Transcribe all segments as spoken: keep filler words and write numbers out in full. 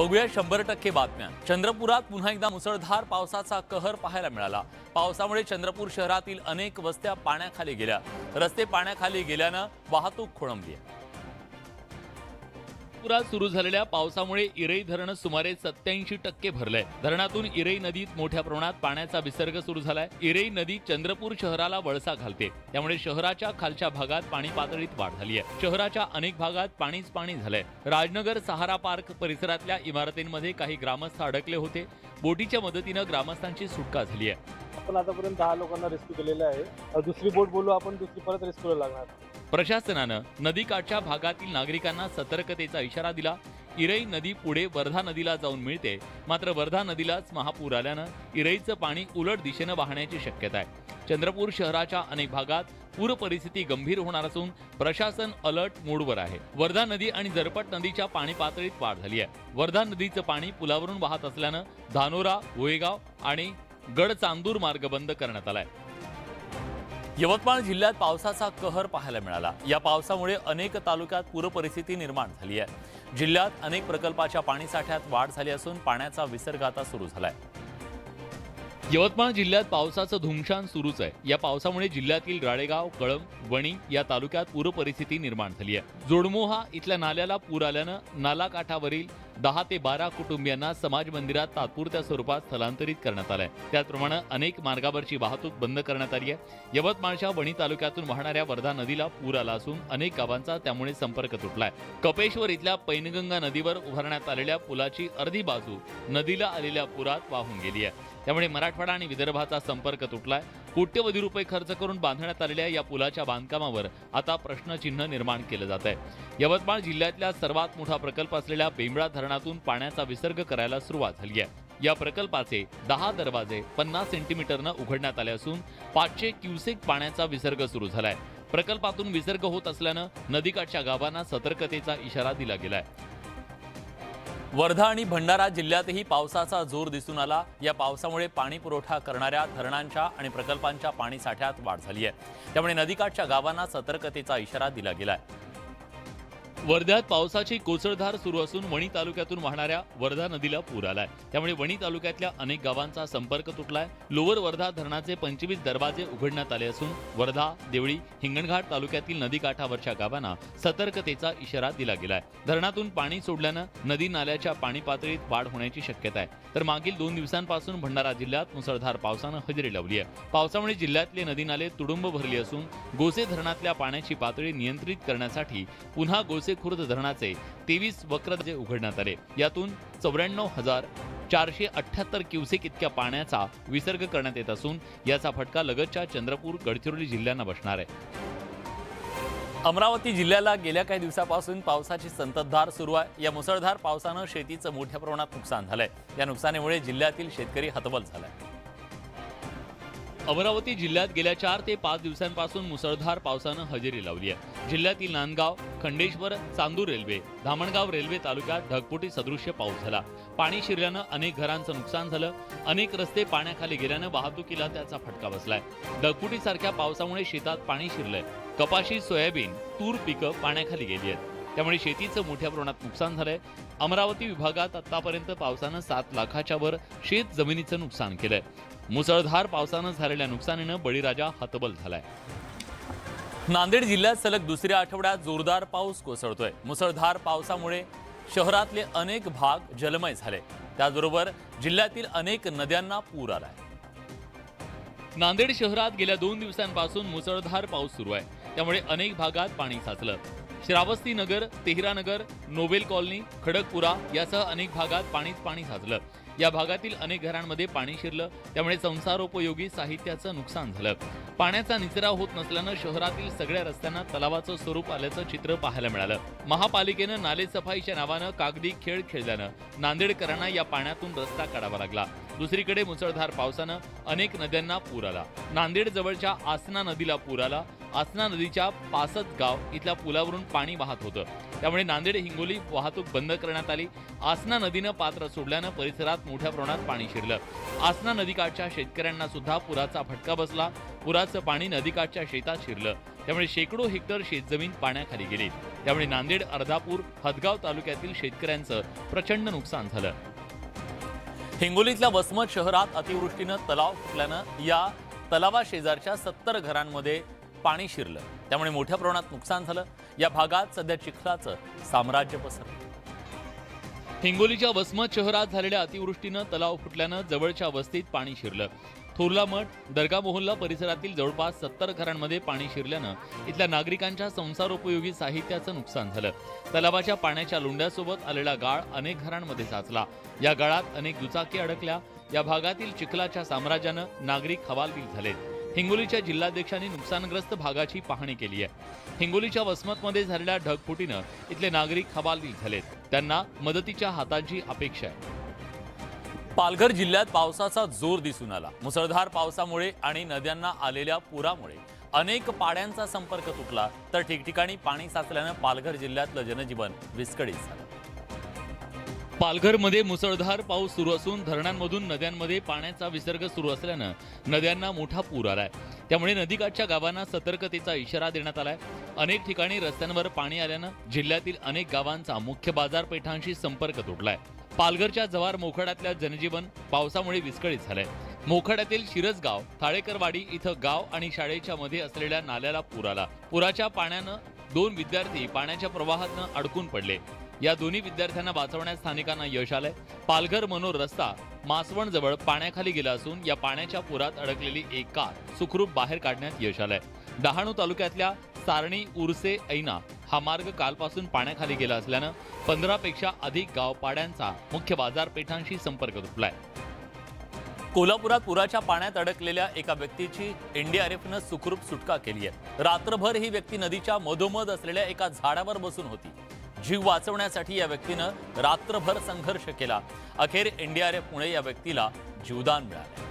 बघूया शंभर टक्के बातम्या। चंद्रपुरात पुन्हा एकदा मुसळधार पावसाचा कहर पाहायला मिळाला। पावसामुळे चंद्रपूर शहरातील अनेक वस्त्या पाण्याखाली गेल्या। रस्ते पाण्याखाली गेल्याने वाहतूक खोळंबली। पुरात सुरू झालेल्या पावसामुळे इरई धरण सुमारे सत्याऐंशी टक्के भरलंय। धरणातून इरई नदीत मोठ्या प्रमाणात पाण्याचा विसर्ग सुरू झालाय। इरई नदी चंद्रपूर शहराला वळसा घालते, त्यामुळे शहराच्या खालच्या भागात पाणी पातळीत वाढ झाली आहे। शहराच्या अनेक भागात पाणीच पाणी झालंय। राजनगर सहारा पार्क परिसरातल्या इमारतींमध्ये काही ग्रामस्थ अडकले होते। बोटीच्या मदतीने ग्रामस्थांची सुटका झाली आहे। आपण आतापर्यंत दहा लोकांना रेस्क्यू केलेले आहे। दुसरी बोट बोलू आपण, दुसरी परत रेस्क्यू लागणार। प्रशासनानं नदीकाठच्या भागातील नागरिकांना सतर्कतेचा इशारा दिला। इरई नदी पुढे वर्धा नदीला जाऊन मिळते, मात्र वर्धा नदीलाच महापूर आल्यानं इरईचं पाणी उलट दिशेने वाहण्याची शक्यता आहे। चंद्रपूर शहराच्या अनेक भागात पूर परिस्थिती गंभीर होणार असून प्रशासन अलर्ट मोडवर आहे। वर्धा नदी आणि जरपट नदीच्या पाणी पातळीत वाढ झाली आहे। वर्धा नदीचं पाणी पुलावरून वाहत असल्यानं धानोरा, भोयेगाव आणि गडचांदूर मार्ग बंद करण्यात आलाय। यवतमाळ जिल्ह्यात पावसाचा कहर पाहायला मिळाला। या पावसामुळे अनेक तालुक्यात पूर परिस्थिती निर्माण झाली आहे। जिल्ह्यात अनेक प्रकल्पाच्या पाणीसाठ्यात वाढ झाली असून पाण्याचा विसर्ग आता सुरू झालाय। यवतमाळ जिल्ह्यात पावसाचं धुमशान सुरूच आहे। या पावसामुळे जिल्ह्यातील राळेगाव, कळंब, वणी या तालुक्यात पूर परिस्थिती निर्माण झाली आहे। जोडमोहा इथल्या नाल्याला पूर आल्यानं नाला काठावरील दहा ते बारा कुटुंबियांना समाज मंदिरात तात्पुरत्या स्वरूपात स्थलांतरित करण्यात आलंय। त्याचप्रमाणे अनेक मार्गावरची वाहतूक बंद करण्यात आली आहे। यवतमाळच्या वणी तालुक्यातून वाहणाऱ्या वर्धा नदीला पूर आला असून अनेक गावांचा त्यामुळे संपर्क तुटलाय। कपेश्वर इथल्या पैनगंगा नदीवर उभारण्यात आलेल्या पुलाची अर्धी बाजू नदीला आलेल्या पुरात वाहून गेली आहे। त्यामुळे मराठवाडा आणि विदर्भाचा संपर्क तुटलाय। कोट्यवधी रुपये खर्च करून बांधण्यात आलेल्या या पुलाच्या बांधकामावर आता प्रश्नचिन्ह निर्माण केलं जात आहे। यवतमाळ जिल्ह्यातल्या सर्वात मोठा प्रकल्प असलेल्या बेंबळा धरणातून पाण्याचा विसर्ग करायला सुरुवात झाली आहे। या प्रकल्पाचे दहा दरवाजे पन्नास सेंटीमीटरनं उघडण्यात आले असून पाचशे क्युसेक पाण्याचा विसर्ग सुरू झालाय। प्रकल्पातून विसर्ग होत असल्यानं नदीकाठच्या गावांना सतर्कतेचा इशारा दिला गेलाय। वर्धा आणि भंडारा जिल्ह्यातही पावसाचा जोर दिसून आला। या पावसामुळे पाणी पुरवठा करणाऱ्या धरणांच्या आणि प्रकल्पांच्या पाणीसाठ्यात वाढ झाली आहे, त्यामुळे नदीकाठच्या गावांना सतर्कतेचा इशारा दिला गेलाय। वर्ध्यात पावसाची कोसळधार सुरू असून वणी तालुक्यातून वाहणाऱ्या वर्धा नदीला पूर आलाय। त्यामुळे वणी तालुक्यातल्या अनेक गावांचा संपर्क तुटलाय। लोवर वर्धा धरणाचे पंचवीस दरवाजे उघडण्यात आले असून वर्धा, देवळी, हिंगणघाट तालुक्यातील नदीकाठावरच्या गावांना सतर्कतेचा इशारा दिला गेलाय। धरणातून पाणी सोडल्यानं नदी नाल्याच्या पाणी पातळीत वाढ होण्याची शक्यता आहे। तर मागील दोन दिवसांपासून भंडारा जिल्ह्यात मुसळधार पावसानं हजेरी लावली आहे। पावसामुळे जिल्ह्यातले नदी नाले तुडुंब भरली असून गोसे धरणातल्या पाण्याची पातळी नियंत्रित करण्यासाठी पुन्हा गोसे खुर्द धरणाचे तेवीस वक्रद्वारे उघडण्यात आले। यातून चौऱ्याण्णव हजार चारशे अठ्ठ्याहत्तर क्युसेक इतक्या पाण्याचा विसर्ग करण्यात येत असून याचा फटका लगतच्या चंद्रपूर, गडचिरोली जिल्ह्यांना बसणार आहे। अमरावती जिल्ह्याला गेल्या काही दिवसापासून पावसाची संततधार सुरू आहे। या मुसळधार पावसानं शेतीचं मोठ्या प्रमाणात नुकसान झालंय। या नुकसानीमुळे जिल्ह्यातील शेतकरी हतबल झालाय। अमरावती जिल्ह्यात गेल्या चार ते पाच दिवसांपासून मुसळधार पावसानं हजेरी लावली आहे। जिल्ह्यातील नांदगाव, खंडेश्वर, चांदूर रेल्वे, धामणगाव रेल्वे तालुक्यात ढगफुटी सदृश्य पाऊस झाला। पाणी शिरल्यानं अनेक घरांचं नुकसान झालं। अनेक रस्ते पाण्याखाली गेल्यानं वाहतुकीला त्याचा फटका बसलाय। ढगफुटीसारख्या पावसामुळे शेतात पाणी शिरलंय। कपाशी, सोयाबीन, तूर पिकं पाण्याखाली गेली आहेत, त्यामुळे शेतीचं मोठ्या प्रमाणात नुकसान झालंय। अमरावती विभागात आतापर्यंत पावसानं सात लाखाच्या वर शेत जमिनीचं नुकसान केलंय। मुसळधार पावसानं झालेल्या नुकसानीनं बळीराजा हतबल झालाय। नांदेड जिल्ह्यात सलग दुसऱ्या आठवड्यात जोरदार पाऊस कोसळतोय। मुसळधार पावसामुळे शहरातले अनेक भाग जलमय झाले। त्याचबरोबर जिल्ह्यातील अनेक नद्यांना पूर आलाय। नांदेड शहरात गेल्या दोन दिवसांपासून मुसळधार पाऊस सुरू आहे, त्यामुळे अनेक भागात पाणी साचलं। श्रावस्ती नगर, तेहरानगर, नोबेल कॉलनी, खडकपुरा यासह अनेक भागात पाणीच पाणी साचलं। या भागातील अनेक घरांमध्ये पाणी शिरलं, त्यामुळे संसारोपयोगी साहित्याचं नुकसान झालं। पाण्याचा निचरा होत नसल्यानं शहरातील सगळ्या रस्त्यांना तलावाचं स्वरूप आल्याचं चित्र पाहायला मिळालं। महापालिकेनं नालेसफाईच्या नावानं कागदी खेळ खेळल्यानं नांदेडकरांना या पाण्यातून रस्ता काढावा लागला। दुसरीकडे मुसळधार पावसानं अनेक नद्यांना पूर आला। नांदेड जवळच्या आसना नदीला पूर आला। आसना नदीच्या पासद गाव इथल्या पुलावरून पाणी वाहत होतं, त्यामुळे नांदेड हिंगोली वाहतूक बंद करण्यात आली। आसना नदीनं पात्र सोडल्यानं परिसरात मोठ्या प्रमाणात पाणी शिरलं। आसना नदीकाठच्या शेतकऱ्यांना सुद्धा पुराचा फटका बसला। पुराचं पाणी नदीकाठच्या शेतात शिरलं, त्यामुळे शेकडो हेक्टर शेतजमीन पाण्याखाली गेली। त्यामुळे नांदेड, अर्धापूर, हदगाव तालुक्यातील शेतकऱ्यांचं प्रचंड नुकसान झालं। हिंगोलीतल्या वसमत शहरात अतिवृष्टीनं तलाव फुटल्यानं या तलावा शेजारच्या सत्तर घरांमध्ये पाणी शिरलं, त्यामुळे मोठ्या प्रमाणात नुकसान झालं। या भागात सध्या चिखलाचं साम्राज्य पसरलं। हिंगोलीच्या वसमत शहरात झालेल्या अतिवृष्टीनं तलाव फुटल्यानं जवळच्या वस्तीत पाणी शिरलं। थोरला मठ, दर्गा मोहल्ला परिसरातील जवळपास सत्तर घरांमध्ये पाणी शिरल्यानं इथल्या नागरिकांच्या संसारोपयोगी साहित्याचं नुकसान झालं। तलावाच्या पाण्याच्या लोंढ्यासोबत आलेला गाळ अनेक घरांमध्ये साचला। या गाळात अनेक दुचाकी अडकल्या। या भागातील चिखलाच्या साम्राज्यानं नागरिक हवालदिल झालेत। हिंगोलीच्या जिल्हाध्यक्षांनी नुकसानग्रस्त भागाची पाहणी केली आहे। हिंगोलीच्या वसमतमध्ये झालेल्या ढगफुटीनं इथले नागरिक हवालदिल झालेत। त्यांना मदतीच्या हाताची अपेक्षा आहे। पालघर जिल्ह्यात पावसाचा जोर दिसून आला। मुसळधार पावसामुळे आणि नद्यांना आलेल्या पुरामुळे अनेक पाड्यांचा संपर्क तुटला, तर ठिकठिकाणी पाणी साचल्यानं पालघर जिल्ह्यातलं जनजीवन विस्कळीत झालं। पालघरमध्ये मुसळधार पाऊस सुरू असून धरणांमधून नद्यांमध्ये पाण्याचा विसर्ग सुरू असल्यानं नद्यांना मोठा पूर आलाय। त्यामुळे नदीकाठच्या गावांना सतर्कतेचा इशारा देण्यात आलाय। अनेक ठिकाणी रस्त्यांवर पाणी आल्यानं जिल्ह्यातील अनेक गावांचा मुख्य बाजारपेठांशी संपर्क तुटलाय। पालघरच्या जव्हार मोखाड्यातल्या जनजीवन पावसामुळे विस्कळीत झालंय। मोखाड्यातील शिरसगाव, थाळेकरवाडी इथं गाव आणि शाळेच्या मध्ये असलेल्या नाल्याला पूर आला। पुराच्या पाण्यानं दोन विद्यार्थी पाण्याच्या प्रवाहातनं अडकून पडले। या दोन्ही विद्यार्थ्यांना वाचवण्यात स्थानिकांना यश आलंय। पालघर मनोर रस्ता मासवण जवळ पाण्याखाली गेला असून या पाण्याच्या पुरात अडकलेली एक कार सुखरूप बाहेर काढण्यात यश आलंय। डहाणू तालुक्यातल्या सारणी, उरसे, ऐना हा मार्ग कालपासून पाण्याखाली गेला असल्यानं पंधरा पेक्षा अधिक गाव पाड्यांचा मुख्य बाजारपेठांशी संपर्क तुटलाय। कोल्हापुरात पुराच्या पाण्यात अडकलेल्या एका व्यक्तीची एनडीआरएफनं सुखरूप सुटका केली आहे। रात्रभर ही व्यक्ती नदीच्या मधोमध असलेल्या एका झाडावर बसून होती। जीव वाचवण्यासाठी या व्यक्तीनं रात्रभर संघर्ष केला। अखेर एनडीआरएफमुळे या व्यक्तीला जीवदान मिळाले।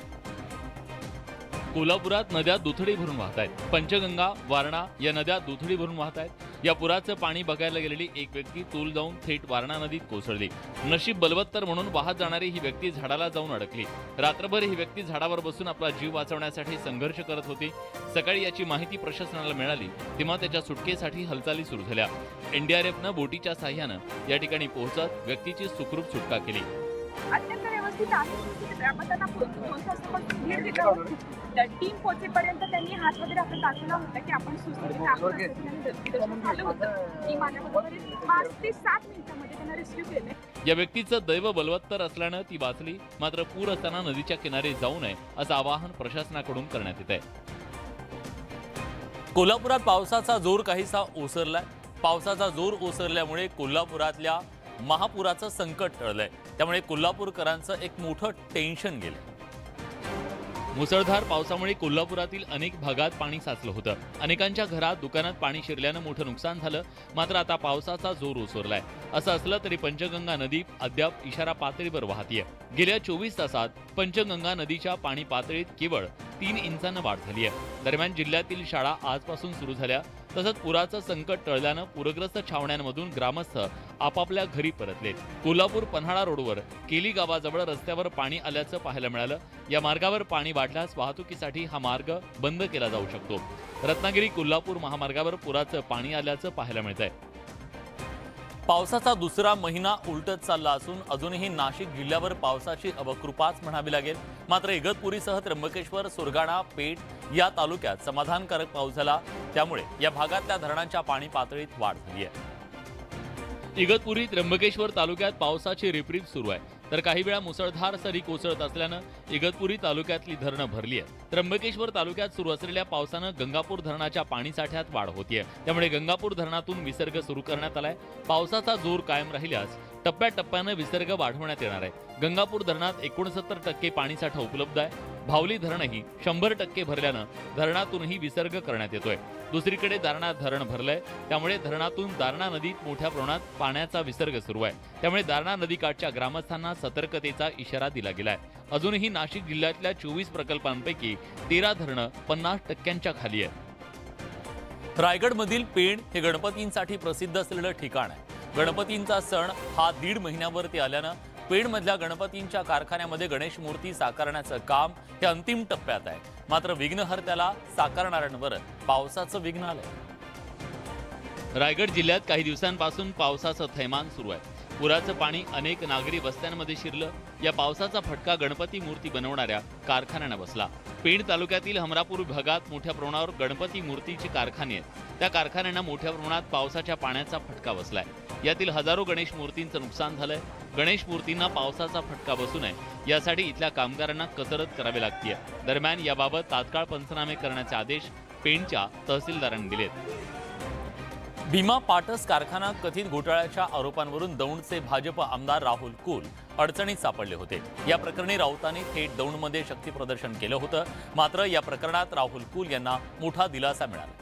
कोल्हापुरात नद्या दुथडी भरून वाहत आहेत। पंचगंगा, वारणा या नद्या दुथडी भरून वाहत आहेत। या पुराचं पाणी बघायला गेलेली एक व्यक्ती तोल जाऊन थेट वारणा नदीत कोसळली। नशीब बलवत्तर म्हणून वाहत जाणारी ही व्यक्ती झाडाला जाऊन अडकली। रात्रभर ही व्यक्ती झाडावर बसून आपला जीव वाचवण्यासाठी संघर्ष करत होती। सकाळी याची माहिती प्रशासनाला मिळाली तेव्हा त्याच्या सुटकेसाठी हालचाली सुरू झाल्या। एनडीआरएफनं बोटीच्या साह्यानं या ठिकाणी पोहोचत व्यक्तीची सुखरूप सुटका केली। अत्यंत व्यवस्थित आहे। ग्रामस्थांना पोहोचण्यापासून दीड किलोमीटर टीम पोहोचेपर्यंत त्यांनी हात वगैरे आपण दाखवला होता की आपण सुस्थितीत झालं होतं की माझ्याबरोबर पाच ते सात मिनिटांमध्ये त्यांना रेस्क्यू केले। या व्यक्तीचं दैव बलवत्तर असल्यानं ती वाचली, मात्र पूर असताना नदीच्या किनारी जाऊ नये असं आवाहन प्रशासनाकडून करण्यात येत आहे। कोल्हापुरात पावसाचा जोर काहीसा ओसरलाय। पावसाचा जोर ओसरल्यामुळे कोल्हापुरातल्या महापुराचं संकट टळलंय, त्यामुळे कोल्हापूरकरांचं एक मोठं टेन्शन गेलंय। मुसळधार पावसामुळे कोल्हापुरातील अनेक भागात पाणी साचलं होतं। अनेकांच्या घरात, दुकानात पाणी शिरल्यानं मोठं नुकसान झालं। मात्र आता पावसाचा जोर ओसरलाय। असं असलं तरी पंचगंगा नदी अद्याप इशारा पातळीवर वाहतीये। गेल्या चोवीस तासात पंचगंगा नदीच्या पाणी पातळीत केवळ तीन इंचानं वाढ झाली आहे। दरम्यान जिल्ह्यातील शाळा आजपासून सुरू झाल्या। तसंच पुराचं संकट टळल्यानं पूरग्रस्त छावण्यांमधून ग्रामस्थ आपापल्या घरी परतले। कोल्हापूर पन्हाळा रोडवर केली गावाजवळ रस्त्यावर पाणी आल्याचं पाहायला मिळालं। या मार्गावर पाणी वाढल्यास वाहतुकीसाठी हा मार्ग बंद केला जाऊ शकतो। रत्नागिरी कोल्हापूर महामार्गावर पुराचं पाणी आल्याचं पाहायला मिळतंय। पावसाचा दुसरा महिना उलटत चालला असून अजूनही नाशिक जिल्ह्यावर पावसाची अवकृपाच म्हणावी लागेल। मात्र इगतपुरीसह त्र्यंबकेश्वर, सुरगाणा, पेठ या तालुक्यात समाधानकारक पाऊस झाला, त्यामुळे या भागातल्या धरणांच्या पाणी पातळीत वाढ झाली आहे। इगतपुरी, त्र्यंबकेश्वर तालुक्यात पावसाची रिपरिप सुरू आहे, तर काही वेळा मुसळधार सरी कोसळत असल्यानं इगतपुरी तालुक्यातली धरणं भरली आहे। त्र्यंबकेश्वर तालुक्यात सुरू असलेल्या पावसानं गंगापूर धरणाच्या पाणीसाठ्यात वाढ होतीये, त्यामुळे गंगापूर धरणातून विसर्ग सुरू करण्यात आलाय। पावसाचा जोर कायम राहिल्यास टप्प्याटप्प्यानं विसर्ग वाढवण्यात येणार आहे। गंगापूर धरणात एकोणसत्तर टक्के पाणीसाठा उपलब्ध आहे। भावली धरणही शंभर टक्के भरल्यानं धरणातूनही विसर्ग करण्यात येतोय। दुसरीकडे दारणा धरण भरलंय, त्यामुळे धरणातून दारणा नदीत मोठ्या प्रमाणात पाण्याचा विसर्ग सुरू आहे। त्यामुळे दारणा नदीकाठच्या ग्रामस्थांना सतर्कतेचा इशारा दिला गेलाय। अजूनही नाशिक जिल्ह्यातल्या चोवीस प्रकल्पांपैकी तेरा धरणं पन्नास टक्क्यांच्या खाली आहेत। रायगडमधील पेण हे गणपतींसाठी प्रसिद्ध असलेलं ठिकाण आहे। गणपतींचा सण हा दीड महिन्यावरती आल्यानं पेणमधल्या गणपतींच्या कारखान्यामध्ये गणेश मूर्ती साकारण्याचं काम हे अंतिम टप्प्यात आहे। मात्र विघ्नहर्त्याला साकारणाऱ्यांवर पावसाचं विघ्न आलंय। रायगड जिल्ह्यात काही दिवसांपासून पावसाचं थैमान सुरू आहे. पुराचं पाणी अनेक नागरी वस्त्यांमध्ये शिरलं. या पावसाचा फटका गणपती मूर्ती बनवणाऱ्या कारखान्यांना बसला. पेण तालुक्यातील हमरापूर भागात मोठ्या प्रमाणावर गणपती मूर्तीचे कारखाने आहेत. त्या कारखान्यांना मोठ्या प्रमाणात पावसाच्या पाण्याचा फटका बसलाय. यातील हजारो गणेश मूर्तींचं नुकसान झालंय. गणेश मूर्तींना पावसाचा फटका बसू नये यासाठी इथल्या कामगारांना कसरत करावी लागतीये. दरम्यान याबाबत तात्काळ पंचनामे करण्याचे आदेश पेणच्या तहसीलदारांनी दिलेत. भीमा पाटस कारखाना कथित घोटाळ्याच्या आरोपांवरून दौंडचे भाजप आमदार राहुल कुल अडचणीत सापडले होते. या प्रकरणी राऊतांनी थेट दौंडमध्ये शक्तीप्रदर्शन केलं होतं. मात्र या प्रकरणात राहुल कुल यांना मोठा दिलासा मिळाला.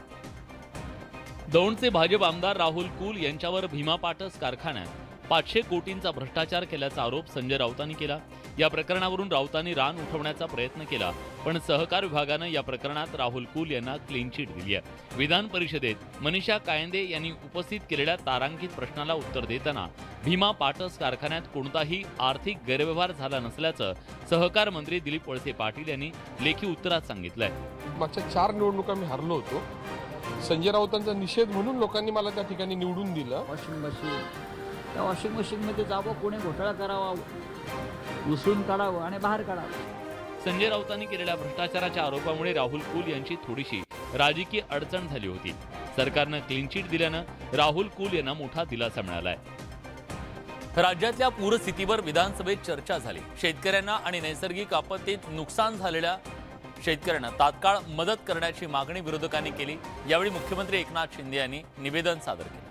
दौंडचे भाजप आमदार राहुल कुल यांच्यावर भीमा पाटस कारखान्यात पाचशे कोटींचा भ्रष्टाचार केल्याचा आरोप संजय राऊतांनी केला. या प्रकरणावरून राऊतांनी रान उठवण्याचा प्रयत्न केला, पण सहकार विभागानं या प्रकरणात राहुल कुल यांना क्लीन चिट दिली आहे. विधान परिषदेत मनीषा कायंदे यांनी उपस्थित केलेल्या तारांकित प्रश्नाला उत्तर देताना भीमा पाटस कारखान्यात कोणताही आर्थिक गैरव्यवहार झाला नसल्याचं सहकार मंत्री दिलीप वळसे पाटील यांनी लेखी उत्तरात सांगितलंय. मागच्या चार निवडणुका मी हरलो होतो. संजय राऊतांचा निषेध म्हणून लोकांनी मला त्या ठिकाणी निवडून दिलं. वॉशिंग मशीन, त्या वॉशिंग मशीनमध्ये जावं, कोणी घोटाळा करावा, उचलून काढावं आणि बाहेर काढावं. संजय राऊतांनी केलेल्या भ्रष्टाचाराच्या आरोपामुळे राहुल कुल यांची थोडीशी राजकीय अडचण झाली होती. सरकारनं क्लीन चिट दिल्यानं राहुल कुल यांना मोठा दिलासा मिळालाय. राज्यातल्या पूरस्थितीवर विधानसभेत चर्चा झाली. शेतकऱ्यांना आणि नैसर्गिक आपत्तीत नुकसान झालेल्या शेतकऱ्यांना तात्काळ मदत करण्याची मागणी विरोधकांनी केली. यावेळी मुख्यमंत्री एकनाथ शिंदे यांनी निवेदन सादर केलं.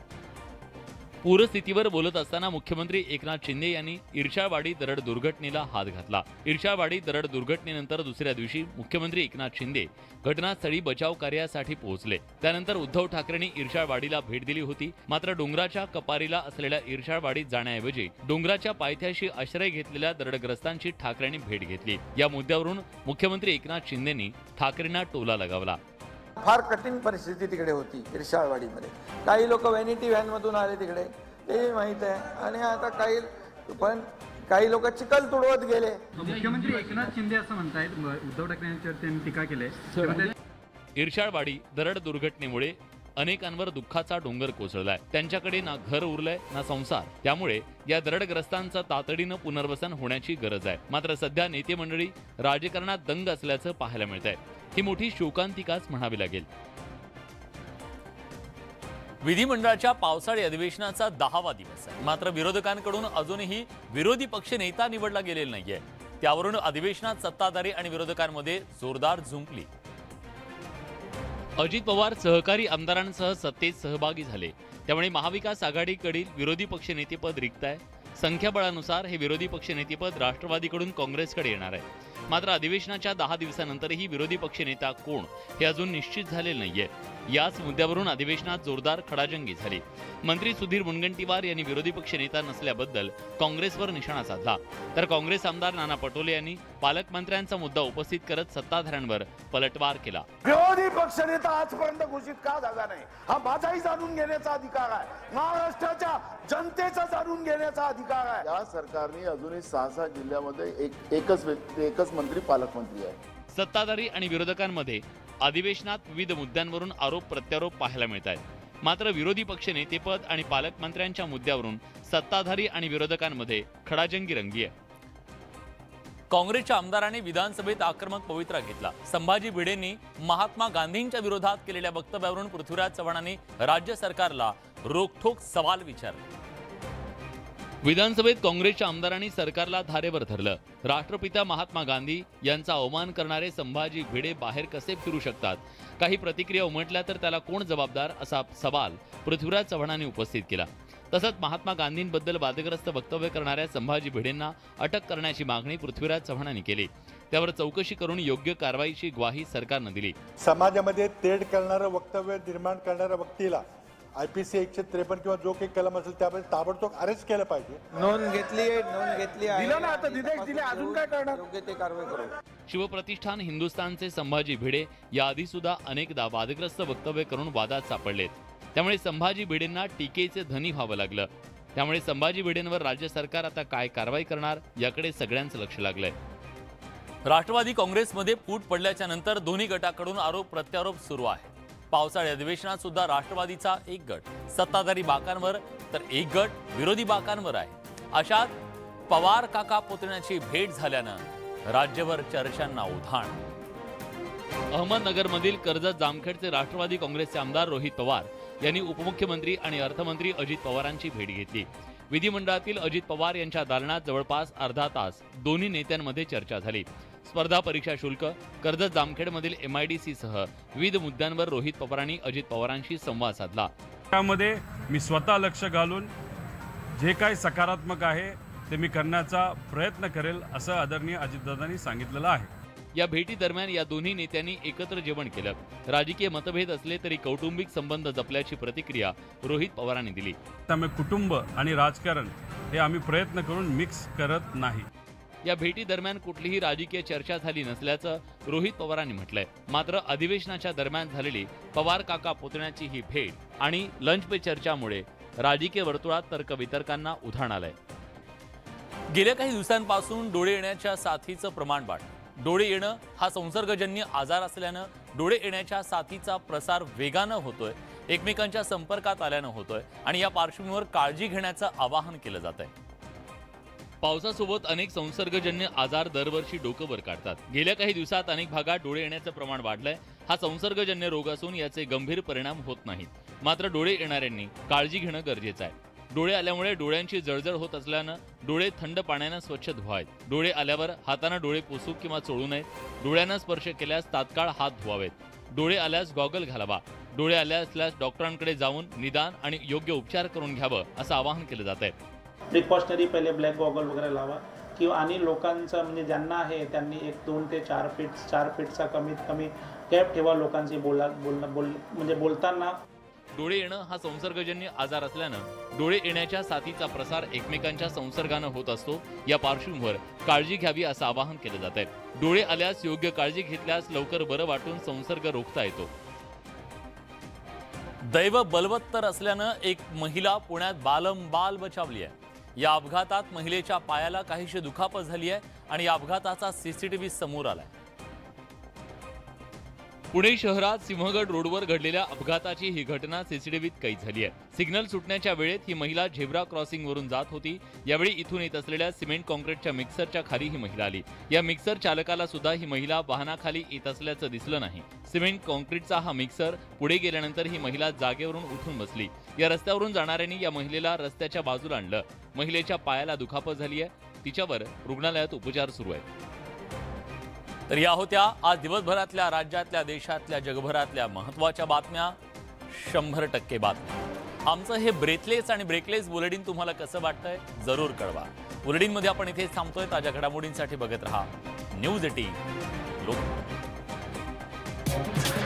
पूरस्थितीवर बोलत असताना मुख्यमंत्री एकनाथ शिंदे यांनी इर्शाळवाडी दरड दुर्घटनेला हात घातला. इर्शाळवाडी दरड दुर्घटनेनंतर दुसऱ्या दिवशी मुख्यमंत्री एकनाथ शिंदे घटनास्थळी बचाव कार्यासाठी पोहोचले. त्यानंतर उद्धव ठाकरेंनी इर्शाळवाडीला भेट दिली होती. मात्र डोंगराच्या कपारीला असलेल्या इर्शाळवाडीत जाण्याऐवजी डोंगराच्या पायथ्याशी आश्रय घेतलेल्या दरडग्रस्तांची ठाकरेंनी भेट घेतली. या मुद्द्यावरून मुख्यमंत्री एकनाथ शिंदेंनी ठाकरेंना टोला लगावला. फार कठीण परिस्थिती तिकडे होती इर्शाळवाडीमध्ये. काही लोक व्हॅनिटी व्हॅनमधून आले तिकडे, ते माहीत आहे. आणि आता काही पण काही लोक चिखल तुडवत गेले. मुख्यमंत्री एकनाथ शिंदे असं म्हणतायत उद्धव ठाकरे यांच्यावर त्यांनी टीका केली आहे. इर्शाळवाडी दरड दुर्घटनेमुळे अनेकांवर दुःखाचा डोंगर कोसळलाय. त्यांच्याकडे ना घर उरलंय ना संसार. त्यामुळे या दरडग्रस्तांचं तातडीनं पुनर्वसन होण्याची गरज आहे. मात्र सध्या नेते मंडळी राजकारणात दंग असल्याचं पाहायला मिळत आहे. ही मोठी शोकांतिकाच म्हणावी लागेल. विधिमंडळाच्या पावसाळी अधिवेशनाचा दहावा दिवस आहे. मात्र विरोधकांकडून अजूनही विरोधी पक्ष नेता निवडला गेलेला नाहीये. त्यावरून अधिवेशनात सत्ताधारी आणि विरोधकांमध्ये जोरदार झुंपली. अजित पवार सहकारी आमदारांसह सत्तेत सहभागी झाले. त्यामुळे महाविकास आघाडीकडील विरोधी पक्षनेतेपद रिक्त आहे. संख्याबळानुसार हे विरोधी पक्षनेतेपद राष्ट्रवादीकडून काँग्रेसकडे येणार आहे. मात्र अधिवेशनाच्या दहा दिवसानंतरही विरोधी पक्षनेता कोण हे अजून निश्चित झालेले नाहीये. याच मुद्द्यावरून अधिवेशनात जोरदार खडाजंगी झाली. मंत्री सुधीर मुनगंटीवार यांनी विरोधी पक्षनेता नसल्याबद्दल काँग्रेसवर निशाणा साधला. तर काँग्रेस आमदार नाना पटोले यांनी पालकमंत्र्यांचा मुद्दा उपस्थित करत सत्ताधाऱ्यांवर पलटवार केला. विरोधी पक्षनेता आजपर्यंत घोषित का झाला नाही, हा माझाही जाणून घेण्याचा अधिकार आहे. महाराष्ट्राच्या जनतेचा जाणून घेण्याचा अधिकार आहे. या सरकारने अजूनही सहा सहा जिल्ह्यामध्ये एक एकच व्यक्ती एकच मंत्री पालकमंत्री आहे. सत्ताधारी आणि विरोधकांमध्ये अधिवेशनात विविध मुद्द्यांवरून आरोप प्रत्यारोप पाहायला मिळत आहेत. मात्र विरोधी पक्ष नेतेपद आणि पालकमंत्र्यांच्या मुद्द्यावरून सत्ताधारी आणि विरोधकांमध्ये खडाजंगी रंगली आहे. काँग्रेसच्या आमदारांनी विधानसभेत आक्रमक पवित्रा घेतला. संभाजी भिडेंनी महात्मा गांधींच्या विरोधात केलेल्या वक्तव्यावरून पृथ्वीराज चव्हाणांनी राज्य सरकारला रोखठोक सवाल विचारले. विधानसभेत काँग्रेसच्या आमदारांनी सरकारला धारेवर धरलं. राष्ट्रपिता महात्मा गांधी यांचा अवमान करणारे संभाजी भिडे बाहेर कसे फिरू शकतात? काही प्रतिक्रिया उमटल्या तर त्याला कोण जबाबदार असा सवाल पृथ्वीराज चव्हाणांनी उपस्थित केला. तसंच महात्मा गांधींबद्दल वादग्रस्त वक्तव्य करणाऱ्या संभाजी भिडेंना अटक करण्याची मागणी पृथ्वीराज चव्हाणांनी केली. त्यावर चौकशी करून योग्य कारवाईची ग्वाही सरकारनं दिली. समाजामध्ये तेढ करणारं वक्तव्य निर्माण करणाऱ्या व्यक्तीला आयपीसी एकशे त्रेपन्न किंवा जो काही कलम असेल त्यामध्ये ताबडतोब अरेस्ट केलं पाहिजे. नोंद घेतली आहे, नोंद घेतली आहे. दिलं ना, आता निर्देश दिले, अजून काय करणार? योग्य ते कारवाई करू. शिवप्रतिष्ठान हिंदुस्थानचे संभाजी भिडे याआधी सुद्धा अनेकदा वादग्रस्त वक्तव्य करून वादात सापडलेत. त्यामुळे संभाजी भिडेंना टीकेचे धनी व्हावं लागलं. त्यामुळे संभाजी भिडेंवर राज्य सरकार आता काय कारवाई करणार याकडे सगळ्यांचं लक्ष लागलंय. राष्ट्रवादी काँग्रेसमध्ये फूट पडल्याच्या नंतर दोन्ही गटाकडून आरोप प्रत्यारोप सुरू आहे. पावसाळी अधिवेशनात सुद्धा राष्ट्रवादीचा एक गट सत्ताधारी बाकांवर तर एक गट विरोधी बाकांवर आहे। अशात पवार काका पुतण्याची भेट झाल्यानं राज्यभर चर्चांना उधाण। अहमदनगरमधील कर्जत जामखेडचे राष्ट्रवादी काँग्रेसचे आमदार रोहित पवार यांनी उपमुख्यमंत्री आणि अर्थमंत्री अजित पवारांची भेट घेतली। विधिमंडळातील अजित पवार यांच्या दालनात जवळपास अर्धा तास दोन्ही नेत्यांमध्ये चर्चा झाली। स्पर्धा परीक्षा शुल्क, कर्जत जामखेडमधील एमआयडीसी सह विविध मुद्द्यांवर रोहित पवारांनी अजित पवारांशी संवाद साधला। त्यामध्ये मी स्वतः लक्ष घालून जे काही सकारात्मक आहे ते मी करण्याचा प्रयत्न करेल असं आदरणीय अजितदादांनी सांगितलेलं आहे। या भेटी दरम्यान या दोन्ही नेत्यांनी एकत्र जेवण केलं। राजकीय मतभेद असले तरी कौटुंबिक संबंध जपल्याची प्रतिक्रिया रोहित पवारांनी दिली। त्यामुळे कुटुंब आणि राजकारण हे आम्ही प्रयत्न करून मिक्स करत नाही। या भेटी दरम्यान कुठलीही राजकीय चर्चा झाली नसल्याचं रोहित पवारांनी म्हटलंय। मात्र अधिवेशनाच्या दरम्यान झालेली पवार काका पुतण्याची ही भेट आणि लंच पे चर्चामुळे राजकीय वर्तुळात तर्कवितर्कांना उधाण आलंय। गेल्या काही दिवसांपासून डोळे येण्याच्या साथीचं प्रमाण वाढलं। डोळे येणं हा संसर्गजन्य आजार असल्यानं डोळे येण्याच्या साथीचा प्रसार वेगानं होतोय, एकमेकांच्या संपर्कात आल्यानं होतोय आणि या पार्श्वभूमीवर काळजी घेण्याचं आवाहन केलं जात आहे। पावसासोबत अनेक संसर्गजन्य आजार दरवर्षी डोकं वर काढतात। गेल्या काही दिवसात अनेक भागात डोळे येण्याचं प्रमाण वाढलंय। हा संसर्गजन्य रोग असून याचे गंभीर परिणाम होत नाहीत। मात्र डोळे येणाऱ्यांनी काळजी घेणं गरजेचं आहे। डोळे आल्यामुळे डोळ्यांची जळजळ होत असल्यानं डोळे थंड पाण्यानं स्वच्छ धुवावेत। डोळे आल्यावर हाताने डोळे पुसू किंवा चोळू नयेत। डोळ्यांना स्पर्श केल्यास तात्काळ हात धुवावेत। डोळे आल्यास गॉगल घालावा। डोळे आले असल्यास डॉक्टरांकडे जाऊन निदान आणि योग्य उपचार करून घ्यावं असं आवाहन केलं जात आहे। प्रिकॉशनरी पहिले ब्लॅक गॉगल वगैरे लावा किंवा आणि लोकांचं म्हणजे ज्यांना आहे त्यांनी एक दोन ते चार फीट चार फीटचा कमीत कमी गॅप ठेवा लोकांशी बोला बोलणं बोल म्हणजे बोलताना। डोळे येणं हा संसर्गजन्य आजार असल्यानं डोळे येण्याच्या साथीचा प्रसार एकमेकांच्या संसर्गानं होत असतो। या पार्श्वभूमीवर काळजी घ्यावी असं आवाहन केलं जात आहे। डोळे आल्यास योग्य काळजी घेतल्यास लवकर बरं वाटून संसर्ग रोखता येतो। दैव बलवत्तर असल्यानं एक महिला पुण्यात बालंबाल बचावली आहे। या अपघातात महिलेच्या पायाला काहीशी दुखापत झाली आहे आणि या अपघाताचा सीसीटीव्ही समोर आलाय। पुणे शहरात सिंहगड रोडवर घडलेल्या अपघाताची ही घटना सीसीटीव्हीत कैद झाली आहे। सिग्नल सुटण्याच्या वेळेत ही महिला झेब्रा क्रॉसिंग वरून जात होती। यावेळी इथून येत असलेल्या सिमेंट कॉन्क्रीटच्या मिक्सरच्या खाली ही महिला आली। या मिक्सर चालकाला सुद्धा ही महिला वाहनाखाली येत असल्याचं दिसलं नाही। सिमेंट कॉन्क्रीटचा हा मिक्सर पुढे गेल्यानंतर ही महिला जागेवरून उठून बसली। या रस्त्यावरून जाणाऱ्यांनी या महिलेला रस्त्याच्या बाजूला आणलं। महिलेच्या पायाला दुखापत झाली आहे। तिच्यावर रुग्णालयात उपचार सुरू आहेत। तर या होत्या आज दिवसभरातल्या राज्यातल्या देशातल्या जगभरातल्या महत्त्वाच्या बातम्या, शंभर टक्के बातम्या। आमचं हे ब्रेथलेस आणि ब्रेकलेस बुलेटिन तुम्हाला कसं वाटतंय जरूर कळवा। बुलेटिनमध्ये आपण इथेच थांबतोय। ताज्या घडामोडींसाठी बघत रहा न्यूज एटीन लोकमत।